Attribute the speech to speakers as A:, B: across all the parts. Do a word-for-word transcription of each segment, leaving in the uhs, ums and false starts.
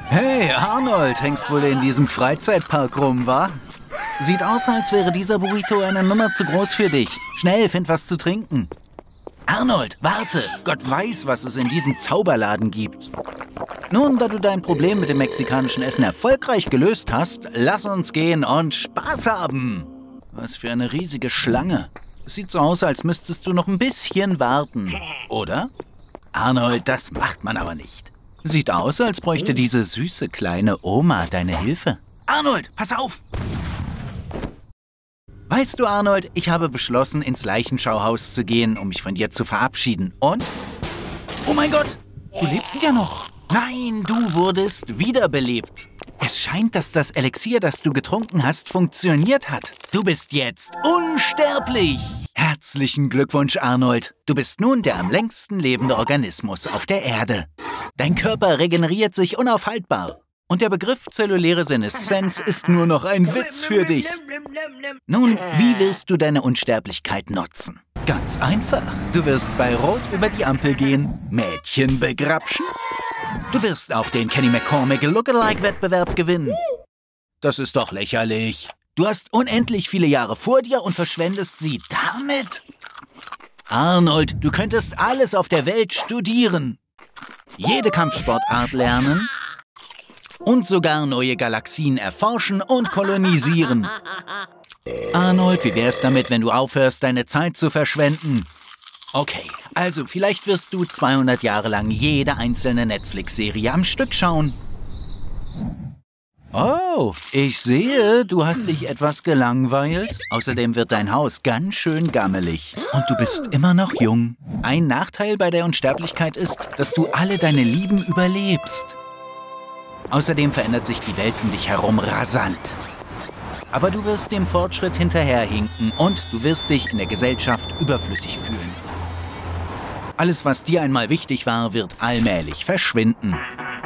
A: Hey, Arnold, hängst wohl in diesem Freizeitpark rum, wa? Sieht aus, als wäre dieser Burrito eine Nummer zu groß für dich. Schnell, find was zu trinken. Arnold, warte! Gott weiß, was es in diesem Zauberladen gibt. Nun, da du dein Problem mit dem mexikanischen Essen erfolgreich gelöst hast, lass uns gehen und Spaß haben. Was für eine riesige Schlange. Es sieht so aus, als müsstest du noch ein bisschen warten, oder? Arnold, das macht man aber nicht. Sieht aus, als bräuchte diese süße kleine Oma deine Hilfe. Arnold, pass auf! Weißt du, Arnold, ich habe beschlossen, ins Leichenschauhaus zu gehen, um mich von dir zu verabschieden. Und? Oh mein Gott, du lebst ja noch. Nein, du wurdest wiederbelebt. Es scheint, dass das Elixier, das du getrunken hast, funktioniert hat. Du bist jetzt unsterblich. Herzlichen Glückwunsch, Arnold. Du bist nun der am längsten lebende Organismus auf der Erde. Dein Körper regeneriert sich unaufhaltbar. Und der Begriff zelluläre Seneszenz ist nur noch ein Witz für dich. Nun, wie willst du deine Unsterblichkeit nutzen? Ganz einfach. Du wirst bei Rot über die Ampel gehen, Mädchen begrapschen. Du wirst auch den Kenny McCormick Lookalike-Wettbewerb gewinnen. Das ist doch lächerlich. Du hast unendlich viele Jahre vor dir und verschwendest sie damit. Arnold, du könntest alles auf der Welt studieren. Jede Kampfsportart lernen. Und sogar neue Galaxien erforschen und kolonisieren. Arnold, wie wär's damit, wenn du aufhörst, deine Zeit zu verschwenden? Okay, also vielleicht wirst du zweihundert Jahre lang jede einzelne Netflix-Serie am Stück schauen. Oh, ich sehe, du hast dich etwas gelangweilt. Außerdem wird dein Haus ganz schön gammelig. Und du bist immer noch jung. Ein Nachteil bei der Unsterblichkeit ist, dass du alle deine Lieben überlebst. Außerdem verändert sich die Welt um dich herum rasant. Aber du wirst dem Fortschritt hinterherhinken und du wirst dich in der Gesellschaft überflüssig fühlen. Alles, was dir einmal wichtig war, wird allmählich verschwinden.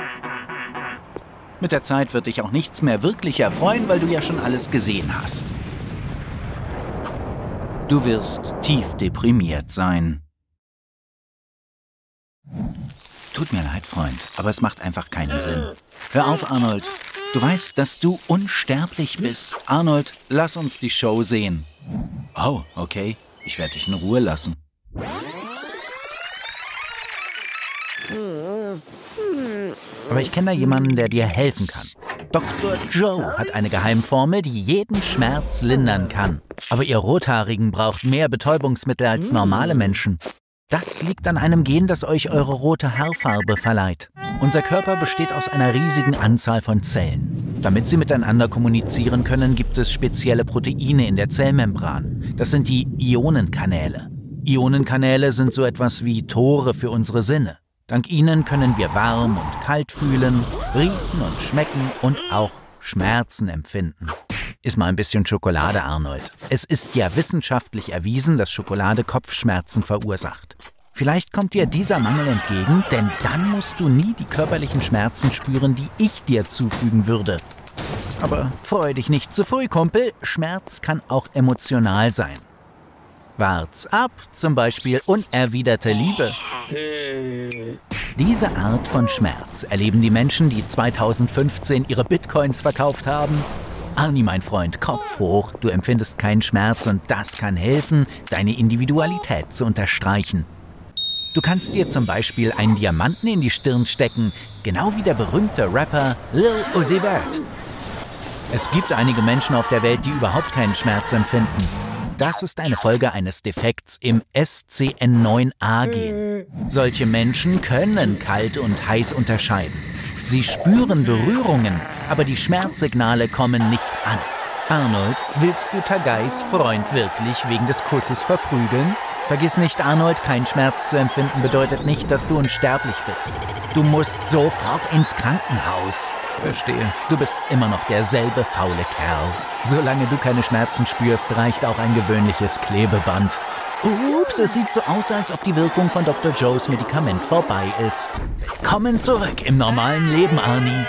A: Mit der Zeit wird dich auch nichts mehr wirklich erfreuen, weil du ja schon alles gesehen hast. Du wirst tief deprimiert sein. Tut mir leid, Freund, aber es macht einfach keinen Sinn. Hör auf, Arnold. Du weißt, dass du unsterblich bist. Arnold, lass uns die Show sehen. Oh, okay. Ich werde dich in Ruhe lassen. Aber ich kenne da jemanden, der dir helfen kann. Doktor Joe hat eine Geheimformel, die jeden Schmerz lindern kann. Aber ihr Rothaarigen braucht mehr Betäubungsmittel als normale Menschen. Das liegt an einem Gen, das euch eure rote Haarfarbe verleiht. Unser Körper besteht aus einer riesigen Anzahl von Zellen. Damit sie miteinander kommunizieren können, gibt es spezielle Proteine in der Zellmembran. Das sind die Ionenkanäle. Ionenkanäle sind so etwas wie Tore für unsere Sinne. Dank ihnen können wir warm und kalt fühlen, riechen und schmecken und auch Schmerzen empfinden. Iss mal ein bisschen Schokolade, Arnold. Es ist ja wissenschaftlich erwiesen, dass Schokolade Kopfschmerzen verursacht. Vielleicht kommt dir dieser Mangel entgegen, denn dann musst du nie die körperlichen Schmerzen spüren, die ich dir zufügen würde. Aber freu dich nicht zu früh, Kumpel. Schmerz kann auch emotional sein. Wart's ab, zum Beispiel unerwiderte Liebe. Diese Art von Schmerz erleben die Menschen, die zweitausendfünfzehn ihre Bitcoins verkauft haben. Arnie, mein Freund, Kopf hoch, du empfindest keinen Schmerz und das kann helfen, deine Individualität zu unterstreichen. Du kannst dir zum Beispiel einen Diamanten in die Stirn stecken, genau wie der berühmte Rapper Lil Uzi Vert. Es gibt einige Menschen auf der Welt, die überhaupt keinen Schmerz empfinden. Das ist eine Folge eines Defekts im S C N neun A Gen. Solche Menschen können kalt und heiß unterscheiden. Sie spüren Berührungen, aber die Schmerzsignale kommen nicht an. Arnold, willst du Tagais Freund wirklich wegen des Kusses verprügeln? Vergiss nicht, Arnold, kein Schmerz zu empfinden bedeutet nicht, dass du unsterblich bist. Du musst sofort ins Krankenhaus. Verstehe. Du bist immer noch derselbe faule Kerl. Solange du keine Schmerzen spürst, reicht auch ein gewöhnliches Klebeband. Ups, es sieht so aus, als ob die Wirkung von Doktor Joes Medikament vorbei ist. Willkommen zurück im normalen Leben, Arnie.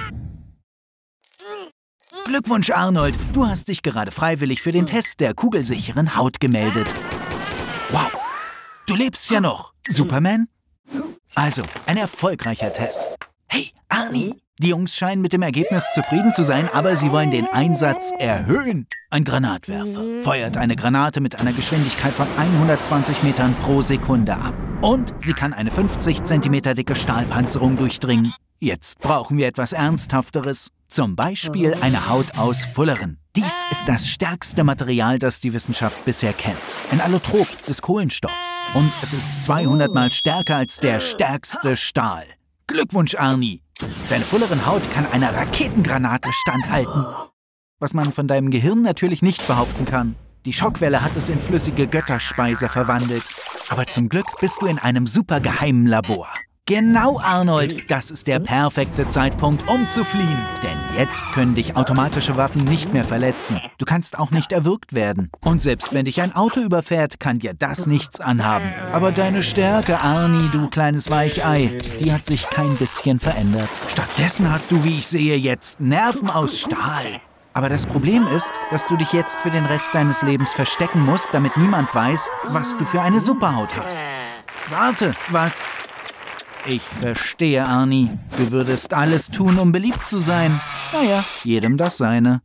A: Glückwunsch, Arnold. Du hast dich gerade freiwillig für den Test der kugelsicheren Haut gemeldet. Wow, du lebst ja noch. Superman? Also, ein erfolgreicher Test. Hey, Arnie! Die Jungs scheinen mit dem Ergebnis zufrieden zu sein, aber sie wollen den Einsatz erhöhen. Ein Granatwerfer feuert eine Granate mit einer Geschwindigkeit von hundertzwanzig Metern pro Sekunde ab. Und sie kann eine fünfzig Zentimeter dicke Stahlpanzerung durchdringen. Jetzt brauchen wir etwas Ernsthafteres. Zum Beispiel eine Haut aus Fulleren. Dies ist das stärkste Material, das die Wissenschaft bisher kennt. Ein Allotrop des Kohlenstoffs. Und es ist zweihundert Mal stärker als der stärkste Stahl. Glückwunsch, Arnie! Deine Fulleren Haut kann einer Raketengranate standhalten. Was man von deinem Gehirn natürlich nicht behaupten kann. Die Schockwelle hat es in flüssige Götterspeise verwandelt. Aber zum Glück bist du in einem supergeheimen Labor. Genau, Arnold, das ist der perfekte Zeitpunkt, um zu fliehen. Denn jetzt können dich automatische Waffen nicht mehr verletzen. Du kannst auch nicht erwürgt werden. Und selbst wenn dich ein Auto überfährt, kann dir das nichts anhaben. Aber deine Stärke, Arnie, du kleines Weichei, die hat sich kein bisschen verändert. Stattdessen hast du, wie ich sehe, jetzt Nerven aus Stahl. Aber das Problem ist, dass du dich jetzt für den Rest deines Lebens verstecken musst, damit niemand weiß, was du für eine Superhaut hast. Warte, was? Ich verstehe, Arnie. Du würdest alles tun, um beliebt zu sein. Naja, jedem das Seine.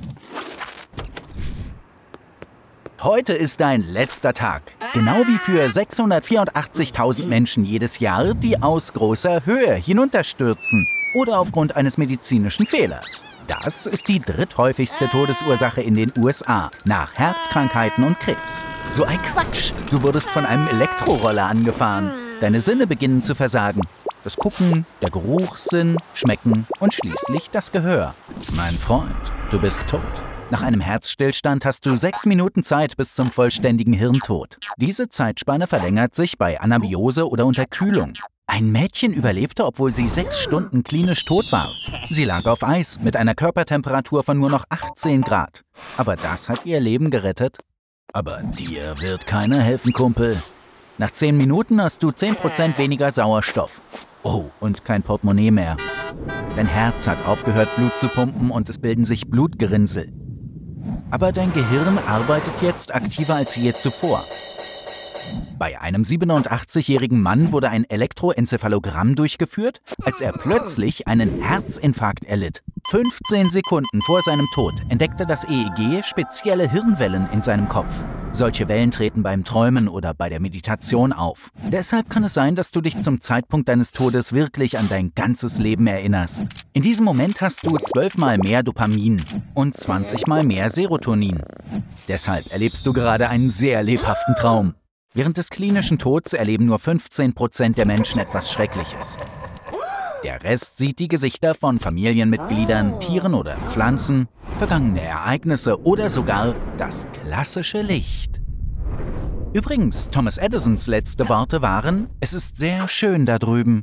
A: Heute ist dein letzter Tag. Genau wie für sechshundertvierundachtzigtausend Menschen jedes Jahr, die aus großer Höhe hinunterstürzen. Oder aufgrund eines medizinischen Fehlers. Das ist die dritthäufigste Todesursache in den U S A, nach Herzkrankheiten und Krebs. So ein Quatsch. Du wurdest von einem Elektroroller angefahren. Deine Sinne beginnen zu versagen. Das Gucken, der Geruchssinn, Schmecken und schließlich das Gehör. Mein Freund, du bist tot. Nach einem Herzstillstand hast du sechs Minuten Zeit bis zum vollständigen Hirntod. Diese Zeitspanne verlängert sich bei Anabiose oder Unterkühlung. Ein Mädchen überlebte, obwohl sie sechs Stunden klinisch tot war. Sie lag auf Eis mit einer Körpertemperatur von nur noch achtzehn Grad. Aber das hat ihr Leben gerettet. Aber dir wird keiner helfen, Kumpel. Nach zehn Minuten hast du zehn Prozent weniger Sauerstoff. Oh, und kein Portemonnaie mehr. Dein Herz hat aufgehört, Blut zu pumpen und es bilden sich Blutgerinnsel. Aber dein Gehirn arbeitet jetzt aktiver als je zuvor. Bei einem siebenundachtzigjährigen Mann wurde ein Elektroenzephalogramm durchgeführt, als er plötzlich einen Herzinfarkt erlitt. fünfzehn Sekunden vor seinem Tod entdeckte das E E G spezielle Hirnwellen in seinem Kopf. Solche Wellen treten beim Träumen oder bei der Meditation auf. Deshalb kann es sein, dass du dich zum Zeitpunkt deines Todes wirklich an dein ganzes Leben erinnerst. In diesem Moment hast du zwölfmal mehr Dopamin und zwanzigmal mehr Serotonin. Deshalb erlebst du gerade einen sehr lebhaften Traum. Während des klinischen Tods erleben nur fünfzehn Prozent der Menschen etwas Schreckliches. Der Rest sieht die Gesichter von Familienmitgliedern, Tieren oder Pflanzen, vergangene Ereignisse oder sogar das klassische Licht. Übrigens, Thomas Edisons letzte Worte waren: Es ist sehr schön da drüben.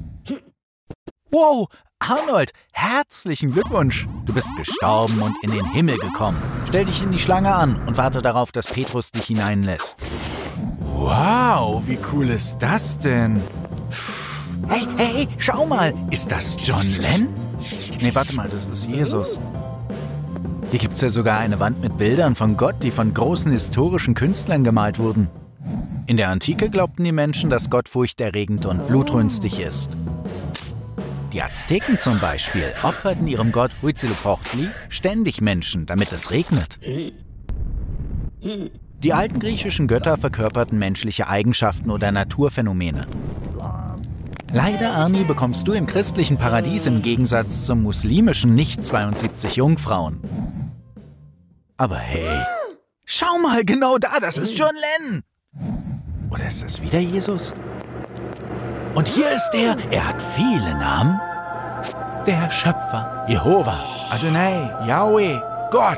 A: Wow, Arnold, herzlichen Glückwunsch! Du bist gestorben und in den Himmel gekommen. Stell dich in die Schlange an und warte darauf, dass Petrus dich hineinlässt. Wow, wie cool ist das denn? Hey, hey, hey, schau mal, ist das John Lennon? Nee, warte mal, das ist Jesus. Hier gibt's ja sogar eine Wand mit Bildern von Gott, die von großen historischen Künstlern gemalt wurden. In der Antike glaubten die Menschen, dass Gott furchterregend und blutrünstig ist. Die Azteken zum Beispiel opferten ihrem Gott Huitzilopochtli ständig Menschen, damit es regnet. Die alten griechischen Götter verkörperten menschliche Eigenschaften oder Naturphänomene. Leider, Arnie, bekommst du im christlichen Paradies im Gegensatz zum muslimischen nicht zweiundsiebzig Jungfrauen. Aber hey, schau mal, genau da, das ist John Lennon. Oder ist das wieder Jesus? Und hier ist er, er hat viele Namen. Der Schöpfer, Jehova, Adonai, Yahweh, Gott.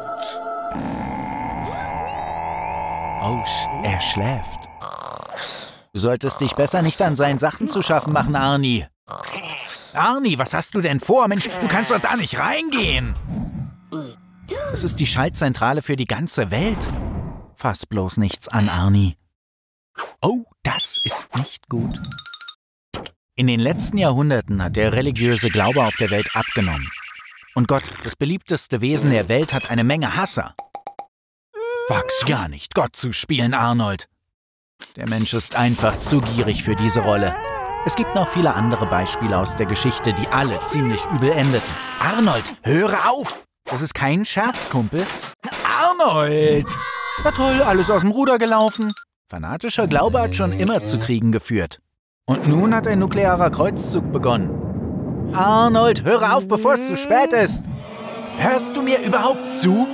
A: Oh, er schläft. Du solltest dich besser nicht an seinen Sachen zu schaffen machen, Arnie. Arnie, was hast du denn vor? Mensch, du kannst doch da nicht reingehen. Das ist die Schaltzentrale für die ganze Welt. Fass bloß nichts an, Arnie. Oh, das ist nicht gut. In den letzten Jahrhunderten hat der religiöse Glaube auf der Welt abgenommen. Und Gott, das beliebteste Wesen der Welt, hat eine Menge Hasser. Wag's ja nicht, Gott zu spielen, Arnold. Der Mensch ist einfach zu gierig für diese Rolle. Es gibt noch viele andere Beispiele aus der Geschichte, die alle ziemlich übel endeten. Arnold, höre auf! Das ist kein Scherz, Kumpel. Arnold! Na toll, alles aus dem Ruder gelaufen. Fanatischer Glaube hat schon immer zu Kriegen geführt. Und nun hat ein nuklearer Kreuzzug begonnen. Arnold, höre auf, bevor es zu spät ist. Hörst du mir überhaupt zu?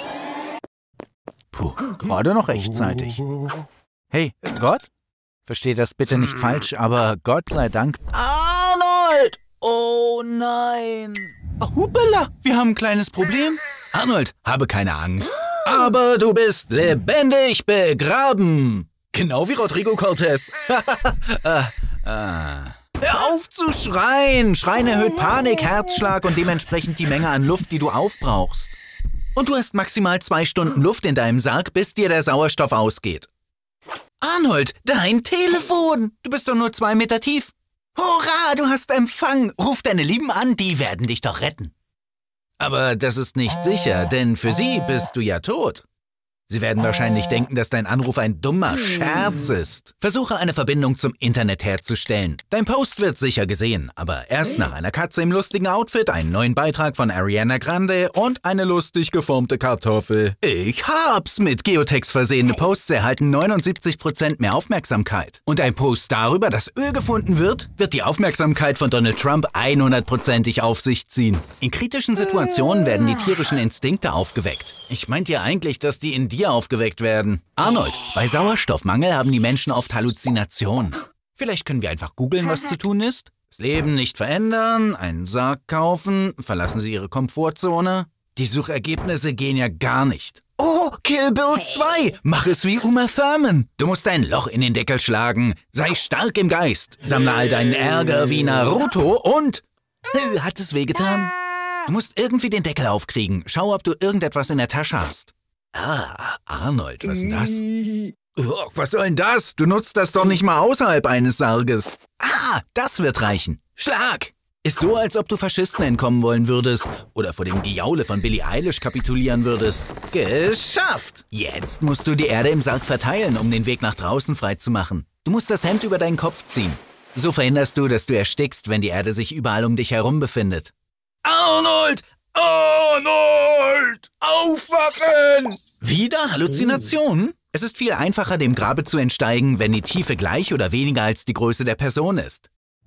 A: Puh, gerade noch rechtzeitig. Hey, Gott? Versteh das bitte nicht falsch, aber Gott sei Dank... Arnold! Oh nein! Hupala, wir haben ein kleines Problem. Arnold, habe keine Angst. Aber du bist lebendig begraben. Genau wie Rodrigo Cortés. ah, ah. Hör auf zu schreien. Schreien erhöht Panik, Herzschlag und dementsprechend die Menge an Luft, die du aufbrauchst. Und du hast maximal zwei Stunden Luft in deinem Sarg, bis dir der Sauerstoff ausgeht. Arnold, dein Telefon. Du bist doch nur zwei Meter tief. Hurra, du hast Empfang. Ruf deine Lieben an, die werden dich doch retten. Aber das ist nicht sicher, denn für sie bist du ja tot. Sie werden wahrscheinlich denken, dass dein Anruf ein dummer Scherz ist. Versuche eine Verbindung zum Internet herzustellen. Dein Post wird sicher gesehen, aber erst nach einer Katze im lustigen Outfit, einen neuen Beitrag von Ariana Grande und eine lustig geformte Kartoffel. Ich hab's! Mit Geotext versehene Posts erhalten neunundsiebzig Prozent mehr Aufmerksamkeit. Und ein Post darüber, dass Öl gefunden wird, wird die Aufmerksamkeit von Donald Trump hundertprozentig auf sich ziehen. In kritischen Situationen werden die tierischen Instinkte aufgeweckt. Ich meinte ja eigentlich, dass die in dir aufgeweckt werden. Arnold, bei Sauerstoffmangel haben die Menschen oft Halluzinationen. Vielleicht können wir einfach googeln, was zu tun ist? Das Leben nicht verändern, einen Sarg kaufen, verlassen Sie Ihre Komfortzone. Die Suchergebnisse gehen ja gar nicht. Oh, Kill Bill zwei! Mach es wie Uma Thurman. Du musst ein Loch in den Deckel schlagen. Sei stark im Geist. Sammle all deinen Ärger wie Naruto und... Hat es wehgetan? Du musst irgendwie den Deckel aufkriegen. Schau, ob du irgendetwas in der Tasche hast. Ah, Arnold, was ist denn das? Oh, was soll denn das? Du nutzt das doch nicht mal außerhalb eines Sarges. Ah, das wird reichen. Schlag! Ist so, als ob du Faschisten entkommen wollen würdest oder vor dem Gejaule von Billie Eilish kapitulieren würdest. Geschafft! Jetzt musst du die Erde im Sarg verteilen, um den Weg nach draußen freizumachen. Du musst das Hemd über deinen Kopf ziehen. So verhinderst du, dass du erstickst, wenn die Erde sich überall um dich herum befindet. Arnold! Arnold! Aufwachen! Wieder Halluzinationen? Es ist viel einfacher, dem Grabe zu entsteigen, wenn die Tiefe gleich oder weniger als die Größe der Person ist.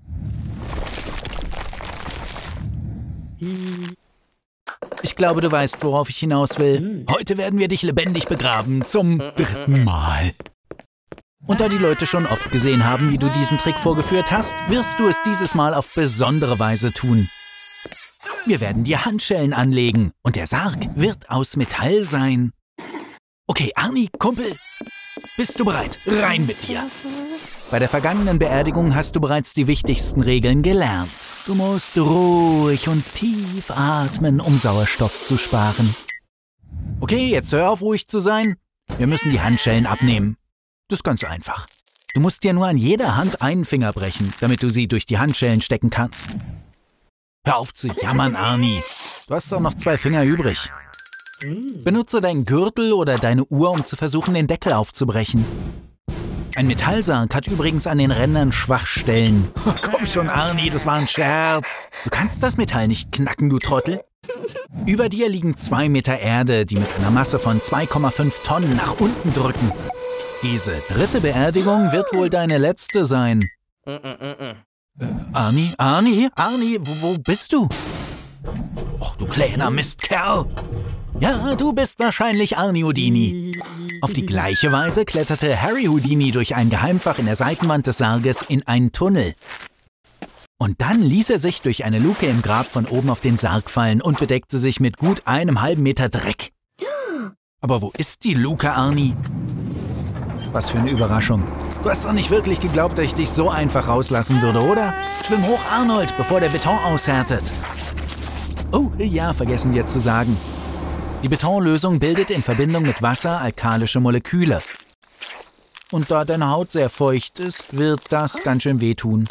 A: Ich glaube, du weißt, worauf ich hinaus will. Heute werden wir dich lebendig begraben, zum dritten Mal. Und da die Leute schon oft gesehen haben, wie du diesen Trick vorgeführt hast, wirst du es dieses Mal auf besondere Weise tun. Wir werden dir Handschellen anlegen und der Sarg wird aus Metall sein. Okay, Arnie, Kumpel, bist du bereit? Rein mit dir. Bei der vergangenen Beerdigung hast du bereits die wichtigsten Regeln gelernt. Du musst ruhig und tief atmen, um Sauerstoff zu sparen. Okay, jetzt hör auf, ruhig zu sein. Wir müssen die Handschellen abnehmen. Das ist ganz einfach. Du musst dir nur an jeder Hand einen Finger brechen, damit du sie durch die Handschellen stecken kannst. Hör auf zu jammern, Arnie. Du hast doch noch zwei Finger übrig. Benutze deinen Gürtel oder deine Uhr, um zu versuchen, den Deckel aufzubrechen. Ein Metallsarg hat übrigens an den Rändern Schwachstellen. Oh, komm schon, Arnie, das war ein Scherz. Du kannst das Metall nicht knacken, du Trottel. Über dir liegen zwei Meter Erde, die mit einer Masse von zwei Komma fünf Tonnen nach unten drücken. Diese dritte Beerdigung wird wohl deine letzte sein. Äh, Arnie, Arnie, Arnie, wo, wo bist du? Och, du kleiner Mistkerl. Ja, du bist wahrscheinlich Arnie Houdini. Auf die gleiche Weise kletterte Harry Houdini durch ein Geheimfach in der Seitenwand des Sarges in einen Tunnel. Und dann ließ er sich durch eine Luke im Grab von oben auf den Sarg fallen und bedeckte sich mit gut einem halben Meter Dreck. Aber wo ist die Luke, Arnie? Was für eine Überraschung. Du hast doch nicht wirklich geglaubt, dass ich dich so einfach rauslassen würde, oder? Schwimm hoch, Arnold, bevor der Beton aushärtet. Oh, ja, vergessen dir zu sagen. Die Betonlösung bildet in Verbindung mit Wasser alkalische Moleküle. Und da deine Haut sehr feucht ist, wird das ganz schön wehtun.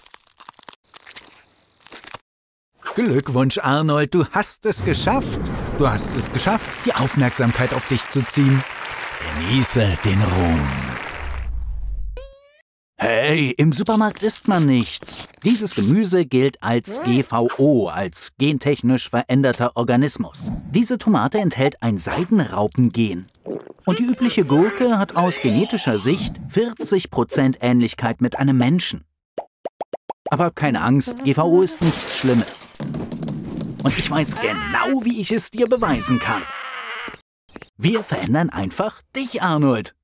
A: Glückwunsch, Arnold, du hast es geschafft. Du hast es geschafft, die Aufmerksamkeit auf dich zu ziehen. Genieße den Ruhm. Hey, im Supermarkt isst man nichts. Dieses Gemüse gilt als G V O, als gentechnisch veränderter Organismus. Diese Tomate enthält ein Seidenraupengen. Und die übliche Gurke hat aus genetischer Sicht vierzig Prozent Ähnlichkeit mit einem Menschen. Aber keine Angst, G V O ist nichts Schlimmes. Und ich weiß genau, wie ich es dir beweisen kann. Wir verändern einfach dich, Arnold.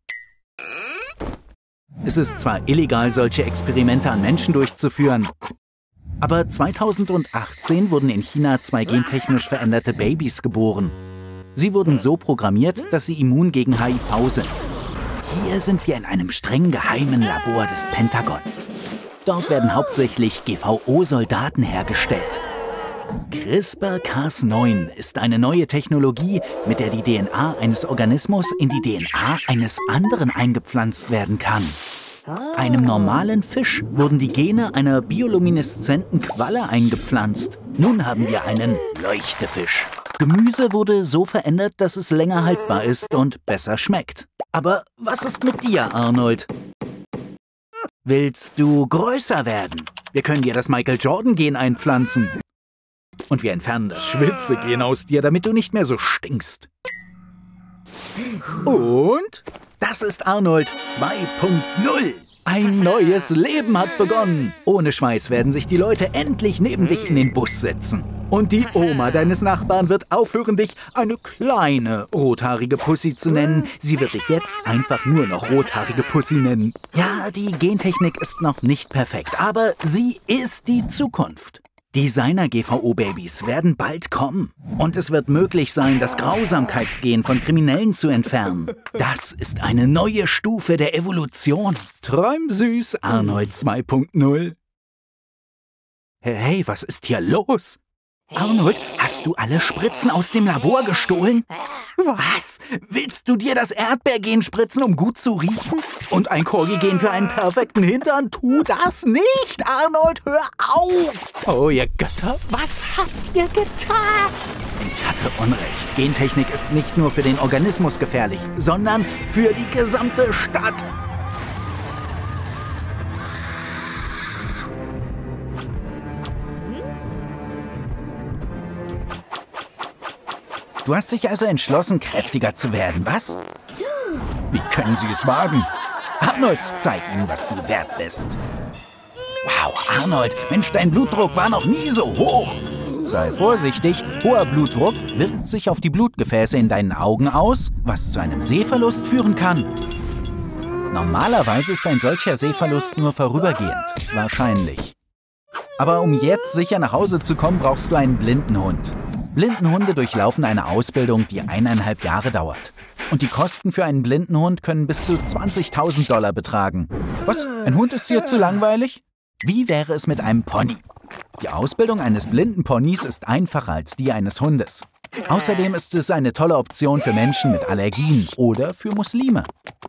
A: Es ist zwar illegal, solche Experimente an Menschen durchzuführen, aber zweitausendachtzehn wurden in China zwei gentechnisch veränderte Babys geboren. Sie wurden so programmiert, dass sie immun gegen H I V sind. Hier sind wir in einem streng geheimen Labor des Pentagons. Dort werden hauptsächlich G V O-Soldaten hergestellt. CRISPR Cas neun ist eine neue Technologie, mit der die D N A eines Organismus in die D N A eines anderen eingepflanzt werden kann. Einem normalen Fisch wurden die Gene einer biolumineszenten Qualle eingepflanzt. Nun haben wir einen Leuchtefisch. Gemüse wurde so verändert, dass es länger haltbar ist und besser schmeckt. Aber was ist mit dir, Arnold? Willst du größer werden? Wir können dir das Michael Jordan-Gen einpflanzen. Und wir entfernen das Schwitze-Gen aus dir, damit du nicht mehr so stinkst. Und das ist Arnold zwei Punkt null. Ein neues Leben hat begonnen. Ohne Schweiß werden sich die Leute endlich neben dich in den Bus setzen. Und die Oma deines Nachbarn wird aufhören, dich eine kleine rothaarige Pussy zu nennen. Sie wird dich jetzt einfach nur noch rothaarige Pussy nennen. Ja, die Gentechnik ist noch nicht perfekt, aber sie ist die Zukunft. Designer-G V O-Babys werden bald kommen. Und es wird möglich sein, das Grausamkeitsgen von Kriminellen zu entfernen. Das ist eine neue Stufe der Evolution. Träum süß, Arnold zwei Punkt null. Hey, was ist hier los? Arnold, hast du alle Spritzen aus dem Labor gestohlen? Was? Willst du dir das Erdbeergen spritzen, um gut zu riechen? Und ein Corgi-Gen für einen perfekten Hintern? Tu das nicht, Arnold, hör auf! Oh, ihr Götter, was habt ihr getan? Ich hatte Unrecht. Gentechnik ist nicht nur für den Organismus gefährlich, sondern für die gesamte Stadt. Du hast dich also entschlossen, kräftiger zu werden, was? Wie können Sie es wagen? Arnold, zeig ihnen, was du wert bist. Wow, Arnold, Mensch, dein Blutdruck war noch nie so hoch. Sei vorsichtig, hoher Blutdruck wirkt sich auf die Blutgefäße in deinen Augen aus, was zu einem Sehverlust führen kann. Normalerweise ist ein solcher Sehverlust nur vorübergehend, wahrscheinlich. Aber um jetzt sicher nach Hause zu kommen, brauchst du einen Blindenhund. Blindenhunde durchlaufen eine Ausbildung, die eineinhalb Jahre dauert. Und die Kosten für einen Blindenhund können bis zu zwanzigtausend Dollar betragen. Was? Ein Hund ist dir zu langweilig? Wie wäre es mit einem Pony? Die Ausbildung eines Blindenponys ist einfacher als die eines Hundes. Außerdem ist es eine tolle Option für Menschen mit Allergien oder für Muslime.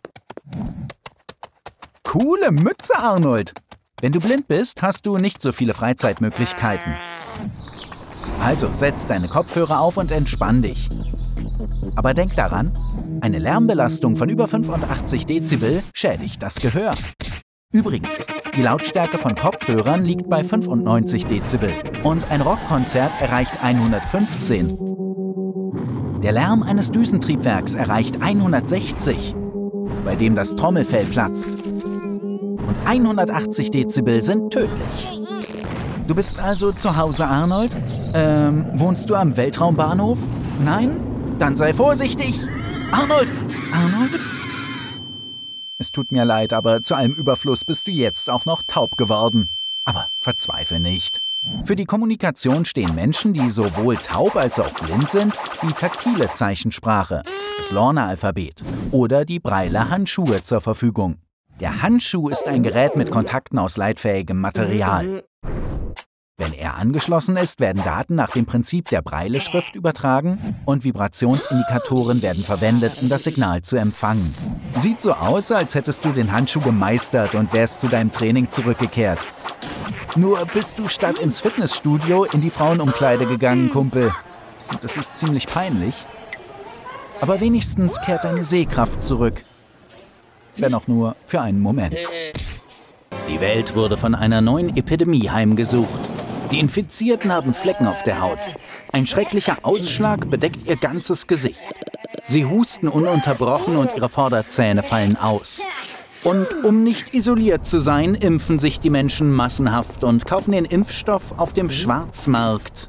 A: Coole Mütze, Arnold! Wenn du blind bist, hast du nicht so viele Freizeitmöglichkeiten. Also setz deine Kopfhörer auf und entspann dich. Aber denk daran, eine Lärmbelastung von über fünfundachtzig Dezibel schädigt das Gehör. Übrigens, die Lautstärke von Kopfhörern liegt bei fünfundneunzig Dezibel und ein Rockkonzert erreicht hundertfünfzehn. Der Lärm eines Düsentriebwerks erreicht hundertsechzig, bei dem das Trommelfell platzt. Und hundertachtzig Dezibel sind tödlich. Du bist also zu Hause, Arnold? Ähm, wohnst du am Weltraumbahnhof? Nein? Dann sei vorsichtig! Arnold! Arnold? Es tut mir leid, aber zu allem Überfluss bist du jetzt auch noch taub geworden. Aber verzweifle nicht. Für die Kommunikation stehen Menschen, die sowohl taub als auch blind sind, die taktile Zeichensprache, das Lorna-Alphabet oder die Braille-Handschuhe zur Verfügung. Der Handschuh ist ein Gerät mit Kontakten aus leitfähigem Material. Wenn er angeschlossen ist, werden Daten nach dem Prinzip der Braille-Schrift übertragen und Vibrationsindikatoren werden verwendet, um das Signal zu empfangen. Sieht so aus, als hättest du den Handschuh gemeistert und wärst zu deinem Training zurückgekehrt. Nur bist du statt ins Fitnessstudio in die Frauenumkleide gegangen, Kumpel. Und das ist ziemlich peinlich. Aber wenigstens kehrt deine Sehkraft zurück. Wenn auch nur für einen Moment. Die Welt wurde von einer neuen Epidemie heimgesucht. Die Infizierten haben Flecken auf der Haut. Ein schrecklicher Ausschlag bedeckt ihr ganzes Gesicht. Sie husten ununterbrochen und ihre Vorderzähne fallen aus. Und um nicht isoliert zu sein, impfen sich die Menschen massenhaft und kaufen den Impfstoff auf dem Schwarzmarkt.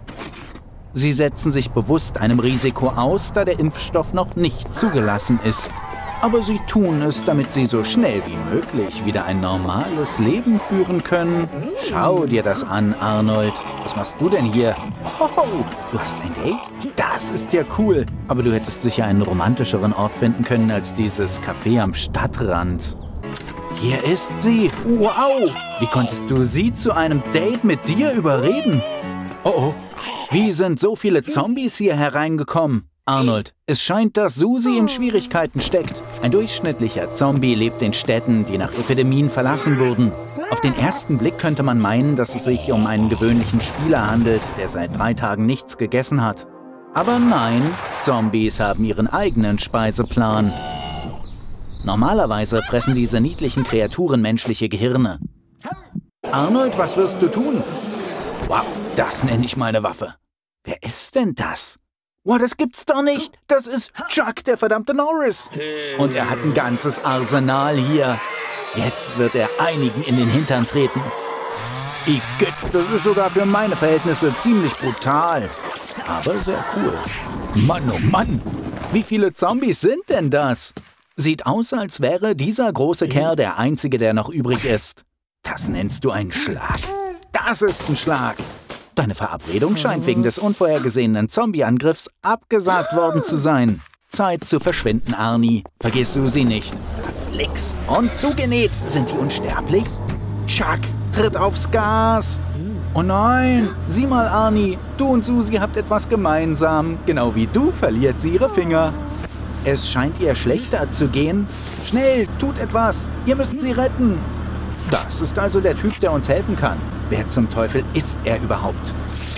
A: Sie setzen sich bewusst einem Risiko aus, da der Impfstoff noch nicht zugelassen ist. Aber sie tun es, damit sie so schnell wie möglich wieder ein normales Leben führen können. Schau dir das an, Arnold. Was machst du denn hier? Oh, du hast ein Date? Das ist ja cool. Aber du hättest sicher einen romantischeren Ort finden können als dieses Café am Stadtrand. Hier ist sie. Wow! Wie konntest du sie zu einem Date mit dir überreden? Oh oh. Wie sind so viele Zombies hier hereingekommen? Arnold, es scheint, dass Susi in Schwierigkeiten steckt. Ein durchschnittlicher Zombie lebt in Städten, die nach Epidemien verlassen wurden. Auf den ersten Blick könnte man meinen, dass es sich um einen gewöhnlichen Spieler handelt, der seit drei Tagen nichts gegessen hat. Aber nein, Zombies haben ihren eigenen Speiseplan. Normalerweise fressen diese niedlichen Kreaturen menschliche Gehirne. Arnold, was wirst du tun? Wow, das nenne ich mal eine Waffe. Wer ist denn das? Wow, das gibt's doch nicht. Das ist Chuck, der verdammte Norris. Und er hat ein ganzes Arsenal hier. Jetzt wird er einigen in den Hintern treten. Igitt, das ist sogar für meine Verhältnisse ziemlich brutal. Aber sehr cool. Mann, oh Mann. Wie viele Zombies sind denn das? Sieht aus, als wäre dieser große Kerl der einzige, der noch übrig ist. Das nennst du einen Schlag? Das ist ein Schlag. Deine Verabredung scheint wegen des unvorhergesehenen Zombie-Angriffs abgesagt worden zu sein. Zeit zu verschwinden, Arnie. Vergiss Susi nicht. Flix und zugenäht. Sind die unsterblich? Chuck, tritt aufs Gas. Oh nein, sieh mal, Arnie. Du und Susi habt etwas gemeinsam. Genau wie du verliert sie ihre Finger. Es scheint ihr schlechter zu gehen. Schnell, tut etwas. Ihr müsst sie retten. Das ist also der Typ, der uns helfen kann. Wer zum Teufel ist er überhaupt?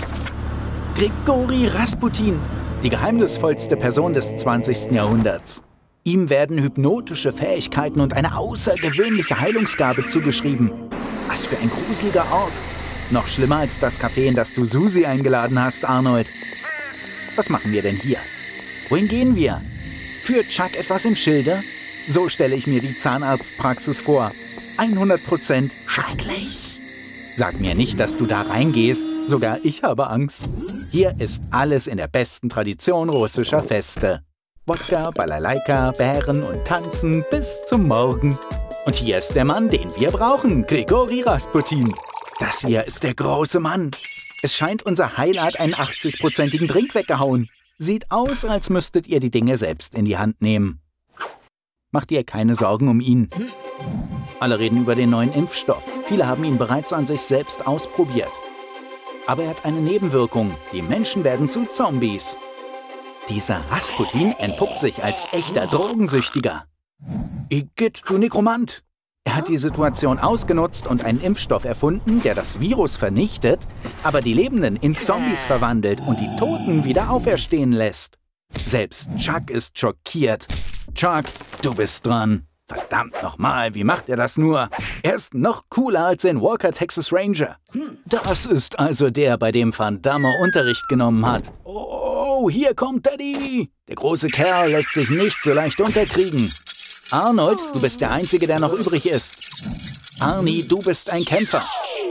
A: Grigori Rasputin, die geheimnisvollste Person des zwanzigsten Jahrhunderts. Ihm werden hypnotische Fähigkeiten und eine außergewöhnliche Heilungsgabe zugeschrieben. Was für ein gruseliger Ort. Noch schlimmer als das Café, in das du Susi eingeladen hast, Arnold. Was machen wir denn hier? Wohin gehen wir? Führt Chuck etwas im Schilde? So stelle ich mir die Zahnarztpraxis vor. hundert Prozent schrecklich. Sag mir nicht, dass du da reingehst. Sogar ich habe Angst. Hier ist alles in der besten Tradition russischer Feste. Wodka, Balalaika, Bären und Tanzen bis zum Morgen. Und hier ist der Mann, den wir brauchen, Grigori Rasputin. Das hier ist der große Mann. Es scheint, unser Heiler hat einen achtzig-prozentigen Drink weggehauen. Sieht aus, als müsstet ihr die Dinge selbst in die Hand nehmen. Macht ihr keine Sorgen um ihn. Alle reden über den neuen Impfstoff. Viele haben ihn bereits an sich selbst ausprobiert. Aber er hat eine Nebenwirkung. Die Menschen werden zu Zombies. Dieser Rasputin entpuppt sich als echter Drogensüchtiger. Igitt, du Nekromant! Er hat die Situation ausgenutzt und einen Impfstoff erfunden, der das Virus vernichtet, aber die Lebenden in Zombies verwandelt und die Toten wieder auferstehen lässt. Selbst Chuck ist schockiert. Chuck, du bist dran. Verdammt nochmal, wie macht er das nur? Er ist noch cooler als in Walker Texas Ranger. Das ist also der, bei dem Van Damme Unterricht genommen hat. Oh, hier kommt Daddy. Der große Kerl lässt sich nicht so leicht unterkriegen. Arnold, du bist der Einzige, der noch übrig ist. Arnie, du bist ein Kämpfer.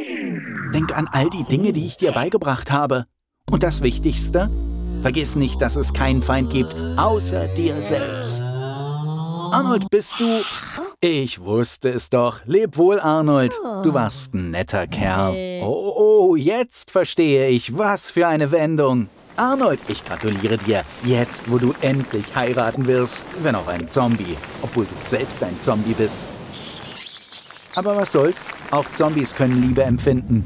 A: Denk an all die Dinge, die ich dir beigebracht habe. Und das Wichtigste? Vergiss nicht, dass es keinen Feind gibt, außer dir selbst. Arnold, bist du... Ich wusste es doch. Leb wohl, Arnold. Du warst ein netter Kerl. Oh, oh, jetzt verstehe ich. Was für eine Wendung. Arnold, ich gratuliere dir. Jetzt, wo du endlich heiraten wirst. Wenn auch ein Zombie. Obwohl du selbst ein Zombie bist. Aber was soll's? Auch Zombies können Liebe empfinden.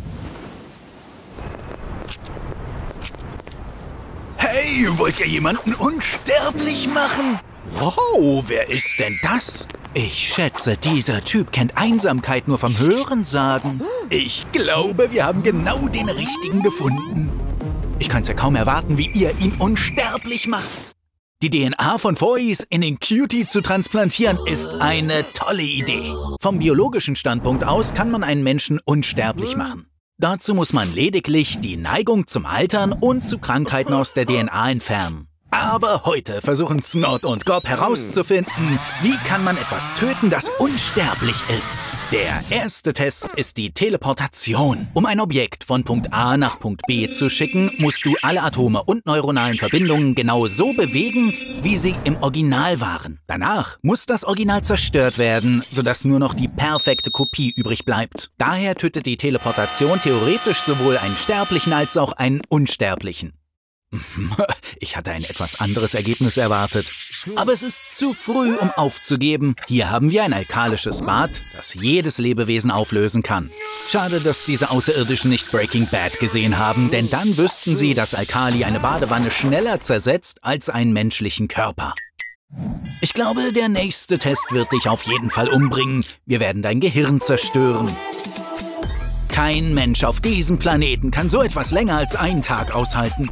A: Hey, wollt ihr jemanden unsterblich machen? Wow, wer ist denn das? Ich schätze, dieser Typ kennt Einsamkeit nur vom Hörensagen. Ich glaube, wir haben genau den Richtigen gefunden. Ich kann's ja kaum erwarten, wie ihr ihn unsterblich macht. Die D N A von Fois in den Cutie zu transplantieren, ist eine tolle Idee. Vom biologischen Standpunkt aus kann man einen Menschen unsterblich machen. Dazu muss man lediglich die Neigung zum Altern und zu Krankheiten aus der D N A entfernen. Aber heute versuchen Snot und Gob herauszufinden, wie kann man etwas töten, das unsterblich ist. Der erste Test ist die Teleportation. Um ein Objekt von Punkt A nach Punkt B zu schicken, musst du alle Atome und neuronalen Verbindungen genau so bewegen, wie sie im Original waren. Danach muss das Original zerstört werden, sodass nur noch die perfekte Kopie übrig bleibt. Daher tötet die Teleportation theoretisch sowohl einen Sterblichen als auch einen Unsterblichen. Ich hatte ein etwas anderes Ergebnis erwartet. Aber es ist zu früh, um aufzugeben. Hier haben wir ein alkalisches Bad, das jedes Lebewesen auflösen kann. Schade, dass diese Außerirdischen nicht Breaking Bad gesehen haben, denn dann wüssten sie, dass Alkali eine Badewanne schneller zersetzt als einen menschlichen Körper. Ich glaube, der nächste Test wird dich auf jeden Fall umbringen. Wir werden dein Gehirn zerstören. Kein Mensch auf diesem Planeten kann so etwas länger als einen Tag aushalten.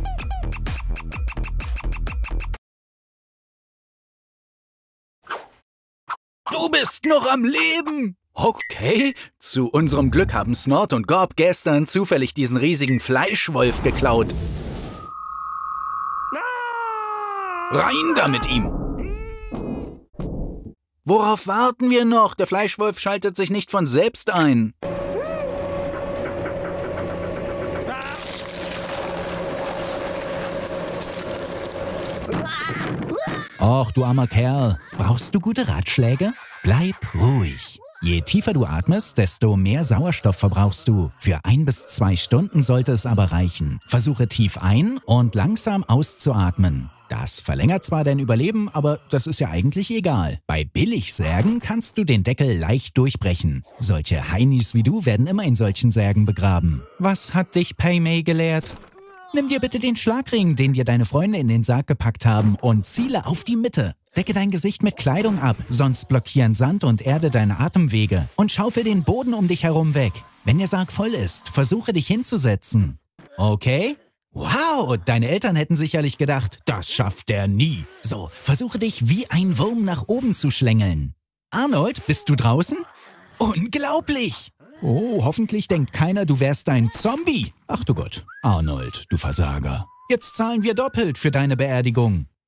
A: Du bist noch am Leben! Okay, zu unserem Glück haben Snort und Gob gestern zufällig diesen riesigen Fleischwolf geklaut. Rein da mit ihm! Worauf warten wir noch? Der Fleischwolf schaltet sich nicht von selbst ein.
B: Och, du armer Kerl. Brauchst du gute Ratschläge? Bleib ruhig. Je tiefer du atmest, desto mehr Sauerstoff verbrauchst du. Für ein bis zwei Stunden sollte es aber reichen. Versuche tief ein und langsam auszuatmen. Das verlängert zwar dein Überleben, aber das ist ja eigentlich egal. Bei Billigsärgen kannst du den Deckel leicht durchbrechen. Solche Heinis wie du werden immer in solchen Särgen begraben. Was hat dich Paymay gelehrt? Nimm dir bitte den Schlagring, den dir deine Freunde in den Sarg gepackt haben, und ziele auf die Mitte. Decke dein Gesicht mit Kleidung ab, sonst blockieren Sand und Erde deine Atemwege. Und schaufel den Boden um dich herum weg. Wenn der Sarg voll ist, versuche dich hinzusetzen. Okay? Wow, deine Eltern hätten sicherlich gedacht, das schafft er nie. So, versuche dich wie ein Wurm nach oben zu schlängeln. Arnold, bist du draußen? Unglaublich! Oh, hoffentlich denkt keiner, du wärst ein Zombie. Ach du Gott, Arnold, du Versager. Jetzt zahlen wir doppelt für deine Beerdigung.